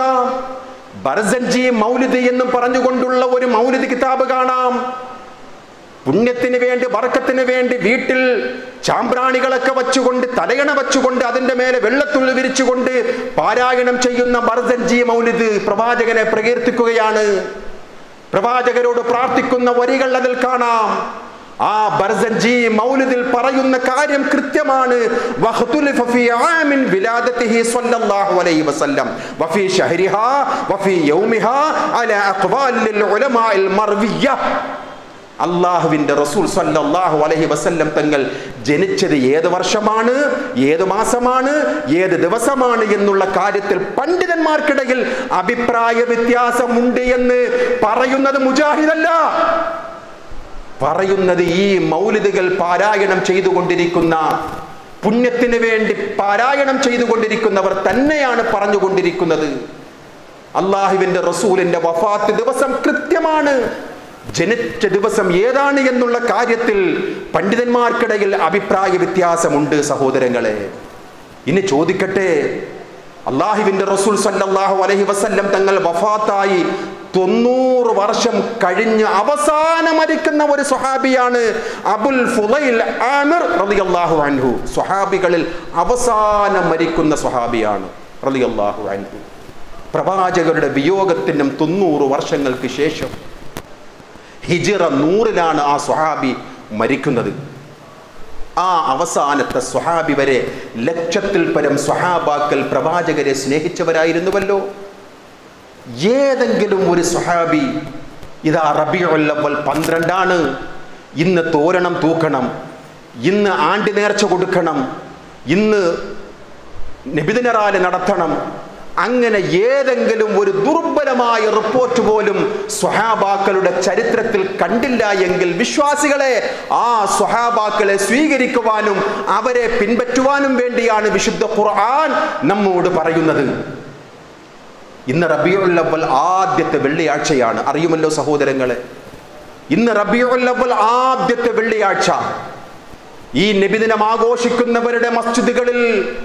ബർസൻജി മൗലിദ് എന്നും പറഞ്ഞുകൊണ്ടുള്ള ഒരു മൗലിദ് കിതാബ് കാണാം. പുണ്യത്തിന് വേണ്ടി, ബർക്കത്തിന് വേണ്ടി വീട്ടിൽ ചാമ്പ്രാണികളൊക്കെ വച്ചുകൊണ്ട്, തലയണ വച്ചുകൊണ്ട്, അതിന്റെ മേലെ വെള്ളത്തുള്ളി വിരിച്ചുകൊണ്ട് പാരായണം ചെയ്യുന്ന ബർസൻജി മൗലിദ് പ്രവാചകനെ പ്രകീർത്തിക്കുകയാണ്. പ്രവാചകരോട് പ്രാർത്ഥിക്കുന്ന വരികൾ അതിൽ കാണാം. ആ ബർസൻജി മൗലിദിൽ പറയുന്ന കാര്യം കൃത്യമാണ്. വഖ്തുലിഫ ഫീ ആമിൻ വിലാദതിഹി സ്വല്ലല്ലാഹു അലൈഹി വസല്ലം വഫീ ശഹരിഹാ വഫീ യൗമിഹാ അലാ അഖ്വാലിൽ ഉലമാഇൽ മർവിയ്യ. അല്ലാഹുവിന്റെ റസൂൽ സ്വല്ലല്ലാഹു അലൈഹി വസല്ലം തങ്ങൾ ജനിച്ചത് ഏത് വർഷമാണ്, ഏത് മാസമാണ്, ഏത് ദിവസമാണ് എന്നുള്ള കാര്യത്തിൽ പണ്ഡിതന്മാർക്കിടയിൽ അഭിപ്രായ വ്യത്യാസമുണ്ട് എന്ന് പറയുന്നത് മുജാഹിദല്ല, പറയുന്നത് ഈ മൗലിദുകൾ പാരായണം ചെയ്തുകൊണ്ടിരിക്കുന്ന, പുണ്യത്തിന് വേണ്ടി പാരായണം ചെയ്തുകൊണ്ടിരിക്കുന്നവർ തന്നെയാണ് പറഞ്ഞുകൊണ്ടിരിക്കുന്നത്. അള്ളാഹുവിന്റെ റസൂലിന്റെ വഫാത്ത് ദിവസം കൃത്യമാണ്. ജനിച്ച ദിവസം ഏതാണ് എന്നുള്ള കാര്യത്തിൽ പണ്ഡിതന്മാർക്കിടയിൽ അഭിപ്രായ വ്യത്യാസമുണ്ട് സഹോദരങ്ങളെ. ഇനി ചോദിക്കട്ടെ, അള്ളാഹുവിന്റെ റസൂൽ സല്ലല്ലാഹു അലൈഹി വസല്ലം തങ്ങൾ വഫാത്തായി തൊണ്ണൂറ് വർഷം കഴിഞ്ഞ് അവസാനം മരിക്കുന്ന ഒരു സ്വഹാബിയാണ് അബുൽ ഫുളൈൽ ആമിർ റളിയല്ലാഹു അൻഹു. സ്വഹാബികളിൽ അവസാനം മരിക്കുന്ന സ്വഹാബിയാണ് റളിയല്ലാഹു അൻഹു. പ്രവാചകരുടെ വിയോഗത്തിനും തൊണ്ണൂറ് വർഷങ്ങൾക്ക് ശേഷം ഹിജ്റ നൂറിലാണ് ആ സ്വഹാബി മരിക്കുന്നത്. ആ അവസാനത്തെ സ്വഹാബി വരെ ലക്ഷത്തിൽ പരം സ്വഹാബാക്കൾ പ്രവാചകരെ സ്നേഹിച്ചവരായിരുന്നുവല്ലോ. ഏതെങ്കിലും ഒരു സ്വഹാബി ഇതാ റബീഉൽ അവ്വൽ പന്ത്രണ്ടാണ്, ഇന്ന് തോരണം തൂക്കണം, ഇന്ന് ആണ്ടി നേർച്ച കൊടുക്കണം, ഇന്ന് നബിദിനറാല് നടത്തണം, അങ്ങനെ ഏതെങ്കിലും ഒരു ദുർബലമായ റിപ്പോർട്ട് പോലും സ്വഹാബാക്കളുടെ ചരിത്രത്തിൽ കണ്ടില്ല എങ്കിൽ വിശ്വാസികളെ ആ സ്വഹാബാക്കളെ സ്വീകരിക്കുവാനും അവരെ പിൻപറ്റുവാനും വേണ്ടിയാണ് വിശുദ്ധ ഖുർആൻ നമ്മോട് പറയുന്നത്. ഇന്ന് റബീഉൽ അവ്വൽ ആദ്യത്തെ വെള്ളിയാഴ്ചയാണ്, അറിയുമല്ലോ സഹോദരങ്ങളെ. ഇന്ന് റബീഉൽ അവ്വൽ ആദ്യത്തെ വെള്ളിയാഴ്ച. ഈ നബിദിനം ആഘോഷിക്കുന്നവരുടെ മസ്ജിദുകളിൽ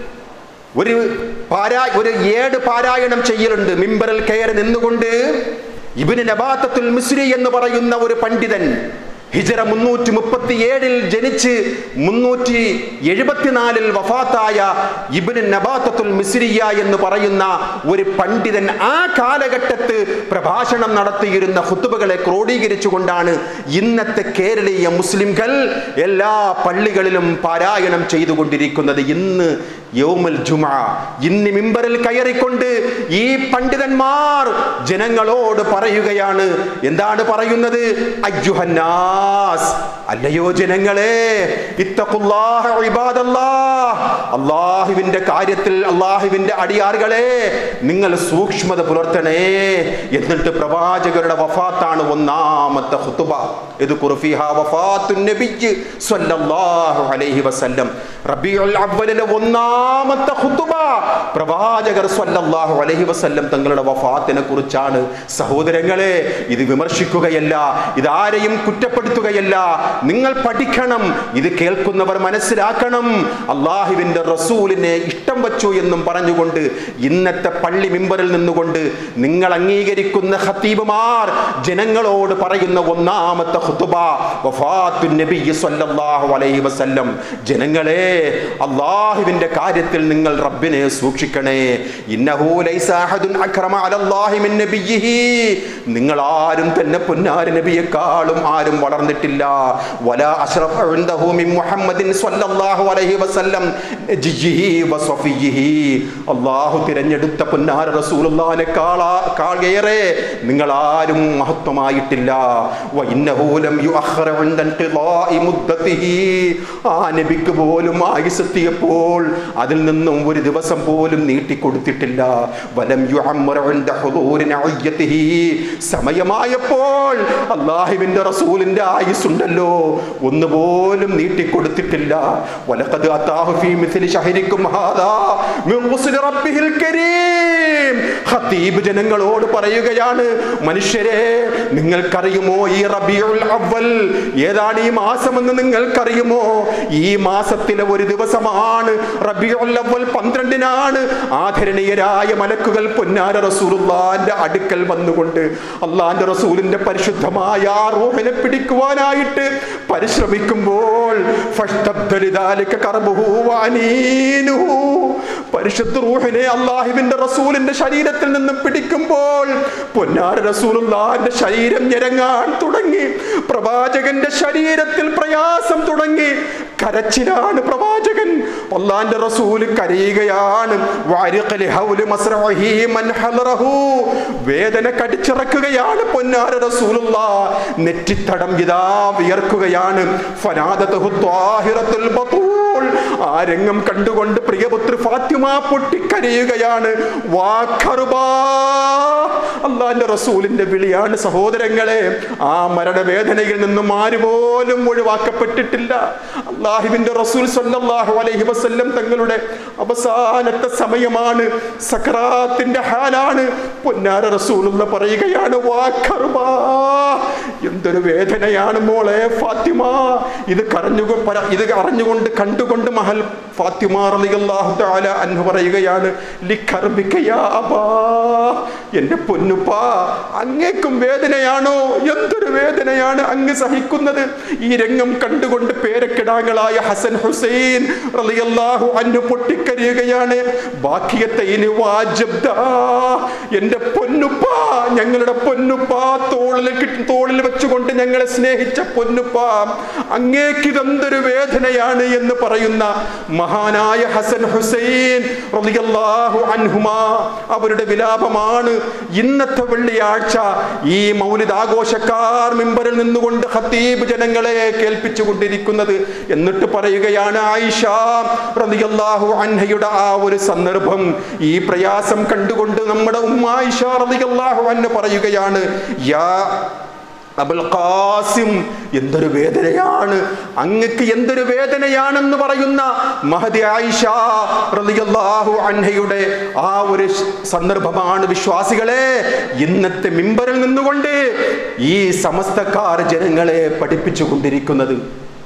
ഒരു പാരാ ഒരു ഏട് പാരായണം ചെയ്യലുണ്ട്. മിമ്പറിൽ കയറി നിന്നുകൊണ്ട് ഇബ്നു നബാത്തത്തുൽ മിസ്രി എന്ന് പറയുന്ന ഒരു പണ്ഡിതൻ ഹിജറ മുന്നൂറ്റി മുപ്പത്തി ഏഴിൽ ജനിച്ച് മുന്നൂറ്റി എഴുപത്തിനാലിൽ വഫാത്തായ ഇബ്നു നബാത്തത്തുൽ മിസ്രിയ എന്ന് പറയുന്ന ഒരു പണ്ഡിതൻ ആ കാലഘട്ടത്ത് പ്രഭാഷണം നടത്തിയിരുന്ന ഖുതുബകളെ ക്രോഡീകരിച്ചുകൊണ്ടാണ് ഇന്നത്തെ കേരളീയ മുസ്ലിംകൾ എല്ലാ പള്ളികളിലും പാരായണം ചെയ്തുകൊണ്ടിരിക്കുന്നത്. ഇന്ന് യൗമുൽ ജുമുഅ, ഇന്ന് മിമ്പറിൽ കയറിക്കൊണ്ട് ഈ പണ്ഡിതന്മാർ ജനങ്ങളോട് പറയുകയാണ്. എന്താണ് പറയുന്നത്? അയ്യുഹന്നാസ്, അല്ലയോ ജനങ്ങളെ, ഇത്തഖുല്ലാഹ ഇബാദല്ലാഹ്, അല്ലാഹുവിന്റെ കാര്യത്തിൽ അല്ലാഹുവിന്റെ അടിയാറുകളെ നിങ്ങൾ സൂക്ഷ്മത പുലർത്തണേ. എന്നിട്ട് പ്രവാചകരുടെ വഫാത്താണ് ഒന്നാമത്തെ ഖുതുബ. ഇത് ഖുർഫിഹ വഫാത്തുൻ നബിയ്യ് സ്വല്ലല്ലാഹു അലൈഹി വസല്ലം. റബീഉൽ അവ്വലിലെ ഒന്നാമത്തെ ഖുതുബ പ്രവാചകർ സ്വല്ലല്ലാഹു അലൈഹി വസല്ലം തങ്ങളുടെ വഫാത്തിനെ കുറിച്ചാണ്. സഹോദരങ്ങളെ, ഇത് വിമർശിക്കുകയല്ല, ഇതാരെയും കുറ്റപ്പെടുത്തുകയല്ല. നിങ്ങൾ പഠിക്കണം, ഇത് കേൾക്കുന്നവർ മനസ്സിലാക്കണം. അല്ലാഹുവിന്റെ റസൂലിനെ ഇഷ്ടം വച്ചു എന്നും പറഞ്ഞുകൊണ്ട് ഇന്നത്തെ പള്ളി മിമ്പറിൽ നിന്നുകൊണ്ട് നിങ്ങൾ അംഗീകരിക്കുന്ന ഖതീബുമാർ ജനങ്ങളോട് പറയുന്ന ഒന്നാമത്തെ ഖുതുബ വഫാത്തുൻ നബിയ്യ് സ്വല്ലല്ലാഹു അലൈഹി വസല്ലം. ജനങ്ങളെ, അല്ലാഹുവിന്റെ കാര്യത്തിൽ നിങ്ങൾ റബ്ബിനെ സൂക്ഷിക്കണേ. ഇന്നഹു ലൈസ അഹദുൻ അക്രമ അലല്ലാഹി മിൻ നബിയ്യിഹി, നിങ്ങൾ ആരും തന്നെ പൊന്നാര നബിയെക്കാളും ആരും വളർന്നിട്ടില്ല. വലാ അശ്റഫ ഇൻദഹു മിൻ മുഹമ്മദിൻ സ്വല്ലല്ലാഹു അലൈഹി വസല്ലം നജിയ്യിഹി വസഫിയ്യിഹി, അല്ലാഹു തിരഞ്ഞെടുത്ത പൊന്നാര റസൂലുള്ളാഹിനെക്കാളേറെ നിങ്ങൾ ആരും മഹത്വമായിട്ടില്ല. വ ഇന്നഹു ലം യുഅഖറ ഇൻദ ഇൻഖിളാഇ മുദ്ദതിഹി, ആ നബിക്ക് പോലും ആയുസ്സെത്തിയപ്പോൾ അതിൽ നിന്നും ഒരു ദിവസം പോലും നീട്ടിക്കൊടുത്തിട്ടില്ല. വലം യുഅമ്മറ ഇൻദ ഹുദൂരി നഅയ്യതിഹി, സമയമായപ്പോൾ അല്ലാഹുവിന്റെ റസൂലിന്റെ ആയുസ്സുണ്ടല്ലോ ഒന്നുപോലും നീട്ടിക്കൊടുത്തിട്ടില്ല. വലഖദ് അതാഹു ഫീ മിസ്ലി ശഹരിക്കും ഹാദാ മിൻ റുസുലി റബ്ബിഹിൽ കരീം. ഖതീബ് ജനങ്ങളോട് പറയുകയാണ്, മനുഷ്യരെ, നിങ്ങൾക്കറിയുമോ ഈ റബീഉൽ അവ്വൽ ഏതാണ് ഈ മാസമെന്ന് നിങ്ങൾക്കറിയുമോ? ഈ മാസത്തിലെ ഒരു ദിവസമാണ് റബീഉൽ അവ്വൽ. പന്ത്രണ്ടിനാണ് ആദരണീയരായ മലക്കുകൾ പൊന്നാര റസൂലുള്ളാഹിന്റെ അടുക്കൽ വന്നുകൊണ്ട് അള്ളാഹിന്റെ റസൂലിന്റെ പരിശുദ്ധമായ ആ റൂഹിനെ പിടിക്കുവാനായിട്ട് പരിശ്രമിക്കുമ്പോൾ പരിശുദ്ധ റൂഹിനെ അള്ളാഹുവിന്റെ റസൂലിന്റെ ശരീരത്തിൽ നിന്നും പിടിക്കുമ്പോൾ പൊന്നാര റസൂലുള്ളാഹിന്റെ ശരീരം ഞരങ്ങാൻ തുടങ്ങി. പ്രവാചകന്റെ ശരീരത്തിൽ പ്രയാസം തുടങ്ങി. കരച്ചിലാണ് പ്രവാചകൻ. അള്ളാഹിന്റെ റസൂൽ കരയുകയാണ്. വേദന കടിച്ചിറക്കുകയാണ് പൊന്നാര റസൂലുള്ളാഹ്. നെറ്റിത്തടം ഇതാ വിയർക്കുകയാണ്. ആ രംഗം കണ്ടുകൊണ്ട് പ്രിയപുത്രി ഫാത്തിമ പൊട്ടിക്കരയുകയാണ്. അള്ളാഹിന്റെ റസൂലിന്റെ വിളിയാണ്. സഹോദരങ്ങളെ, ആ മരണവേദനയിൽ നിന്നും ആരുപോലും ഒഴിവാക്കപ്പെട്ടിട്ടില്ല. അള്ളാഹുവിന്റെ റസൂൽ സ്വല്ലല്ലാഹു അലൈഹി വസല്ലം തങ്ങളുടെ അവസാനത്തെ സമയമാണ്, സക്രാത്തിന്റെ ഹാലാണ്. പൊന്നാര റസൂലുള്ള പറയുകയാണ്, വാ, എന്തൊരു വേദനയാണ് മോളെ ഫാത്തിമ. ഇത് കരഞ്ഞു ഇത് അറിഞ്ഞുകൊണ്ട് കണ്ടുകൊണ്ട് മഹൽ ഫാത്തിമ റളിയല്ലാഹു തആല അൻഹു പറയുകയാണ്, ലിഖർബിക യാ അബാ, എന്റെ പൊന്നുപ്പാ, അങ്ങേക്കും വേദനയാണോ? എന്തൊരു വേദനയാണ് അങ്ങ് സഹിക്കുന്നത്. ഈ രംഗം കണ്ടുകൊണ്ട് പേരക്കിടാങ്ങളായ ഹസൻ ഹുസൈൻ റളിയല്ലാഹു അൻഹു പൊട്ടിക്കരയുകയാണ്. ബാക്കിയത്തൈനി വാജിബ്ദാ, എന്റെ പൊന്നുപ്പാ, ഞങ്ങളുടെ പൊന്നുപ്പാ, തോളിൽ തോളിൽ വെച്ചുകൊണ്ട് ഞങ്ങളെ സ്നേഹിച്ച പൊന്നുപ്പാ, അങ്ങേക്ക് ഇതെന്തൊരു വേദനയാണ് എന്ന് പറയുന്ന മഹാനായ ഹസൻ ഹുസൈൻ റളിയല്ലാഹു അൻഹുമാ അവരുടെ വിലാപമാണ് ഇന്നത്തെ വെള്ളിയാഴ്ച ഈ മൗലിദ് ആഘോഷക്കാർ മിമ്പറിൽ നിന്നുകൊണ്ട് ഖതീബ് ജനങ്ങളെ കേൾപ്പിച്ചു കൊണ്ടിരിക്കുന്നത്. എന്നിട്ട് പറയുകയാണ്, ആയിഷ റളിയല്ലാഹു അൻഹയുടെ ആ ഒരു സന്ദർഭം, ഈ പ്രയാസം കണ്ടുകൊണ്ട് നമ്മുടെ ഉമ്മ ആയിഷ റളിയല്ലാഹു അൻഹ പറയുകയാണ്, യാ അബുൽ ഖാസിം, എന്തൊരു വേദനയാണ് അങ്ങക്ക്, എന്തൊരു വേദനയാണെന്ന് പറയുന്ന മഹദി ആയിഷ റളിയല്ലാഹു അൻഹയുടെ ആ ഒരു സന്ദർഭമാണ് വിശ്വാസികളെ ഇന്നത്തെ മിമ്പറിൽ നിന്നുകൊണ്ട് ഈ സമസ്തക്കാർ ജനങ്ങളെ പഠിപ്പിച്ചു കൊണ്ടിരിക്കുന്നത്.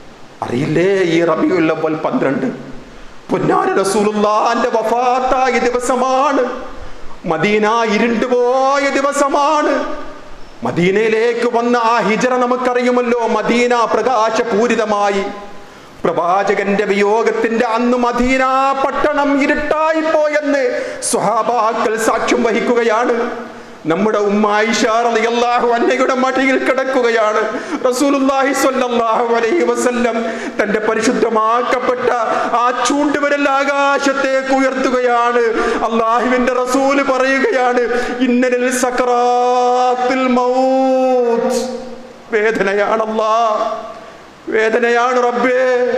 അറിയില്ലേ ഈ റബീഉൽ അവ്വൽ പന്ത്രണ്ട് പൊന്നാര റസൂലുള്ളാഹിന്റെ വഫാത്തായ ദിവസമാണ്. മദീന ഇരുണ്ടുപോയ ദിവസമാണ്. മദീനയിലേക്ക് വന്ന ആ ഹിജറ നമുക്കറിയുമല്ലോ. മദീന പ്രകാശപൂരിതമായി. പ്രവാചകന്റെ വിയോഗത്തിന്റെ അന്ന് മദീന പട്ടണം ഇരുട്ടായിപ്പോയെന്ന് സ്വഹാബാക്കൾ സാക്ഷ്യം വഹിക്കുകയാണ്. നമ്മുടെ ഉമ്മ ആയിഷ റളിയല്ലാഹു അൻഹയുടെ മടിയിൽ കിടക്കുകയാണ്. റസൂലുള്ളാഹി സ്വല്ലല്ലാഹു അലൈഹി വസല്ലം തന്റെ പരിശുദ്ധമാക്കപ്പെട്ട ആ ചൂണ്ടുവിരൽ ആകാശത്തേക്ക് ഉയർത്തുകയാണ്. അല്ലാഹുവിന്റെ റസൂല് പറയുകയാണ്, ഇന്നലിൽ സക്കറാത്തുൽ മൗത്ത്. വേദനയാണ് അല്ലാഹ്, വേദനയാണ് റബ്ബേ.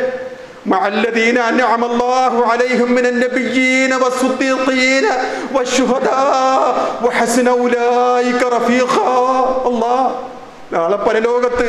മഅല്ലദീന അൻഅമല്ലാഹു അലൈഹിം മിനൻ നബിയ്യീന വസ്സുദ്ദീഖീന വശുഹദാ വഹസന ഉലൈക റഫീഖാ. അല്ലാഹ്, നാളെ പരലോകത്ത്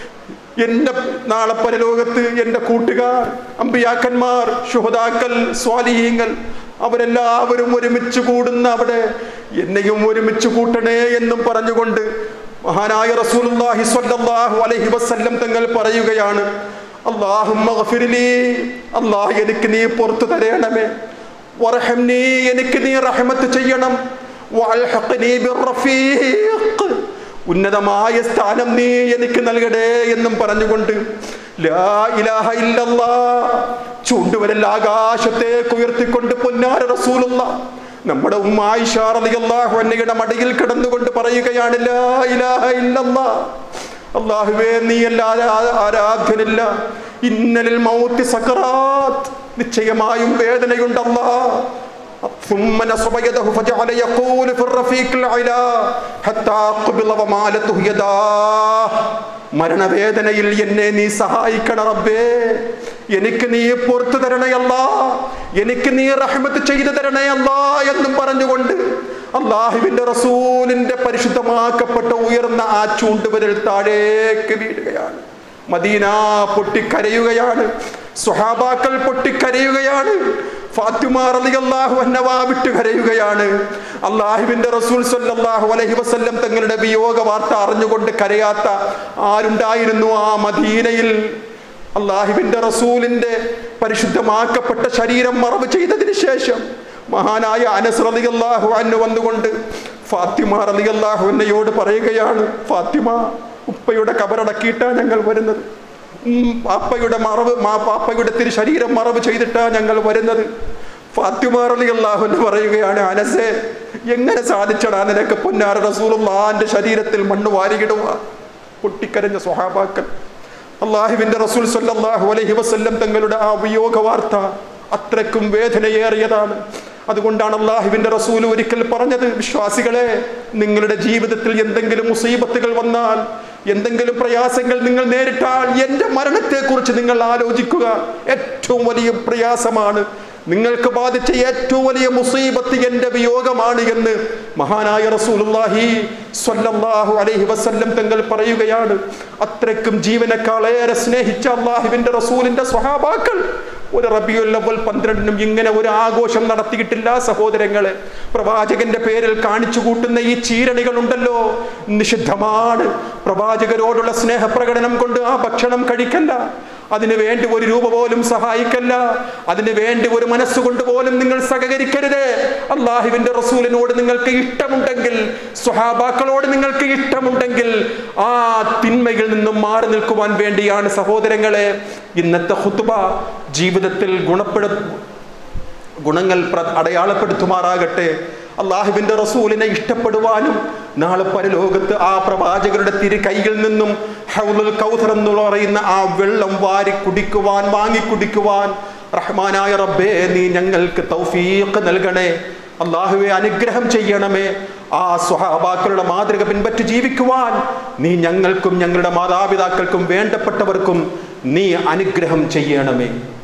എൻ്റെ നാളെ പരലോകത്ത് എൻ്റെ കൂട്ടുകാർ, അമ്പിയാക്കന്മാർ, ശുഹദാക്കൾ, സ്വാലിഹീങ്ങൾ അവരെല്ലാവരും ഒരുമിച്ച് കൂടുന്ന അവിടെ എന്നെയും ഒരുമിച്ച് കൂട്ടണേ എന്നും പറഞ്ഞുകൊണ്ട് മഹാനായ റസൂലുള്ളാഹി സ്വല്ലല്ലാഹു അലൈഹി വസല്ലം തങ്ങൾ പറയുകയാണ്, അല്ലാഹുമ്മ ഗഫിർലി, അല്ലാഹ് എനിക്ക് നീ പുറത്തു തരണമേ, വർഹംനി, എനിക്ക് നീ റഹ്മത്ത് ചെയ്യണം, വഅൽഹഖ്നി ബിർറഫീഖ്, ഉന്നതമായ സ്ഥാനം നീ എനിക്ക് നൽകണേ എന്നും പറഞ്ഞുകൊണ്ട് ലാ ഇലാഹ ഇല്ലല്ലാഹ് ചൂണ്ടുവിരൽ ആകാശത്തേക്ക് ഉയർത്തിക്കൊണ്ട് പൊന്നാര റസൂലുള്ളാഹ് നമ്മുടെ ഉമ്മ ആയിഷ റളിയല്ലാഹു അൻഹയുടെ മടിയിൽ കിടന്നുകൊണ്ട് പറയുകയാണ്, ലാ ഇലാഹ ഇല്ലല്ലാഹ്, അല്ലാഹുവേ നീ അല്ലാതെ ആരാധ്യനില്ല, ഇന്നലിൽ മൗത്തി സക്കറാത്ത്, നിശ്ചയമായും വേദനയുണ്ട് അല്ലാഹ്. ثم نصب يده فجعل يقول في الرفيق العلا حتى قبل ومالته يداه. മരണവേദനയിൽ എന്നെ നീ സഹായിക്കണ റബ്ബേ, എനിക്ക് നീ പുറത്തു തരണയല്ല, എനിക്ക് നീ റഹ്മത്ത് ചെയ്തു തരണയല്ല എന്നും പറഞ്ഞുകൊണ്ട് അല്ലാഹുവിന്റെ റസൂലിന്റെ പരിശുദ്ധമാക്കപ്പെട്ട ഉയർന്ന ആ ചൂണ്ടുവിരൽ താഴേക്ക് വീഴുകയാണ്. മദീന പൊട്ടിക്കരയുകയാണ്, സ്വഹാബാക്കൾ പൊട്ടിക്കരയുകയാണ്, ഫാത്തിമ റളിയല്ലാഹു അൻഹ വിട്ടു കരയുകയാണ്. അല്ലാഹുവിന്റെ റസൂൽ സ്വല്ലല്ലാഹു അലൈഹി വസല്ലം തങ്ങളുടെ വിയോഗ വാർത്ത അറിഞ്ഞുകൊണ്ട് കരയാത്ത ആരുണ്ടായിരുന്നു ആ മദീനയിൽ? അല്ലാഹുവിന്റെ റസൂലിന്റെ പരിശുദ്ധമാക്കപ്പെട്ട ശരീരം മറവ് ചെയ്തതിന് ശേഷം മഹാനായ അനസ് റളിയല്ലാഹു അൻഹു വന്നുകൊണ്ട് ഫാത്തിമ റളിയല്ലാഹു അൻഹയോട് പറയുകയാണ്, ഫാത്തിമ, ഉപ്പയുടെ കബറടക്കിയിട്ടാണ് ഞങ്ങൾ വരുന്നത്, പാപ്പയുടെ മറവ് പാപ്പയുടെ തിരു ശരീരം മറവ് ചെയ്തിട്ടാണ് ഞങ്ങൾ വരുന്നത്. ഫാത്തിമ റളിയല്ലാഹു അൻഹ പറയുകയാണ്, അനസേ, എങ്ങനെ സാധിച്ചടാ നിനക്ക് പൊന്നാര റസൂലുള്ളാഹിന്റെ ശരീരത്തിൽ മണ്ണ് വാരിയിടുവാൻ? പൊട്ടിക്കരഞ്ഞ സ്വഹാബാക്കൾ. അല്ലാഹുവിന്റെ റസൂൽ സ്വല്ലല്ലാഹു അലൈഹി വസല്ലം തങ്ങളുടെ ആ വിയോഗ വാർത്ത അത്രയ്ക്കും വേദനയേറിയതാണ്. അതുകൊണ്ടാണ് അല്ലാഹുവിന്റെ റസൂൽ ഒരിക്കൽ പറഞ്ഞത്, വിശ്വാസികളെ, നിങ്ങളുടെ ജീവിതത്തിൽ എന്തെങ്കിലും മുസീബത്തുകൾ വന്നാൽ, എന്തെങ്കിലും പ്രയാസങ്ങൾ നിങ്ങൾ നേരിട്ടാൽ എൻ്റെ മരണത്തെക്കുറിച്ച് നിങ്ങൾ ആലോചിക്കുക. ഏറ്റവും വലിയ പ്രയാസമാണ്, നിങ്ങൾക്ക് ബാധിച്ച ഏറ്റവും വലിയ മുസീബത്ത് എൻ്റെ വിയോഗമാണ് എന്ന് മഹാനായ റസൂലുള്ളാഹി സ്വല്ലല്ലാഹു അലൈഹി വസല്ലം തങ്ങൾ പറയുകയാണ്. അത്രയ്ക്കും ജീവനേക്കാളേറെ സ്നേഹിച്ച അല്ലാഹുവിന്റെ റസൂലിന്റെ സ്വഹാബാക്കൾ ഒരു റബീഉൽ അവ്വൽ പന്ത്രണ്ടിനും ഇങ്ങനെ ഒരു ആഘോഷം നടത്തിയിട്ടില്ല സഹോദരങ്ങളെ. പ്രവാചകന്റെ പേരിൽ കാണിച്ചു കൂട്ടുന്ന ഈ ചീരണികൾ ഉണ്ടല്ലോ, നിഷിദ്ധമാണ്. പ്രവാചകരോടുള്ള സ്നേഹപ്രകടനം കൊണ്ട് ആ ഭക്ഷണം കഴിക്കല്ല, അതിനു വേണ്ടി ഒരു രൂപ പോലും സഹായിക്കല്ല, അതിനു വേണ്ടി ഒരു മനസ്സുകൊണ്ട് പോലും നിങ്ങൾ സഹകരിക്കരുത്. അല്ലാഹുവിന്റെ റസൂലിനോട് നിങ്ങൾക്ക് ഇഷ്ടമുണ്ടെങ്കിൽ, സ്വഹാബാക്കളോട് നിങ്ങൾക്ക് ഇഷ്ടമുണ്ടെങ്കിൽ ആ തിന്മയിൽ നിന്നും മാറി നിൽക്കുവാൻ വേണ്ടിയാണ് സഹോദരങ്ങളെ ഇന്നത്തെ ഖുത്ബ. ജീവിതത്തിൽ ഗുണപ്പെടു ഗുണങ്ങൾ അടയാളപ്പെടുത്തുമാറാകട്ടെ. അല്ലാഹുവിന്റെ റസൂലിനെ ഇഷ്ടപ്പെടുവാനും നാളെ പരലോകത്ത് ആ പ്രവാചകരുടെ തിരു കൈയിൽ നിന്നും ഹൗലുൽ കൗസർ എന്ന് പറയുന്ന ആ വെള്ളം വാരി കുടിക്കുവാൻ, വാങ്ങി കുടിക്കുവാൻ റഹ്മാനായ റബ്ബേ നീ ഞങ്ങൾക്ക് തൗഫീഖ് നൽകണേ. അല്ലാഹുവേ, അനുഗ്രഹം ചെയ്യണമേ. ആ സ്വഹാബാക്കളുടെ മാതൃക പിൻപറ്റി ജീവിക്കുവാൻ നീ ഞങ്ങൾക്കും ഞങ്ങളുടെ മാതാപിതാക്കൾക്കും വേണ്ടപ്പെട്ടവർക്കും നീ അനുഗ്രഹം ചെയ്യണമേ.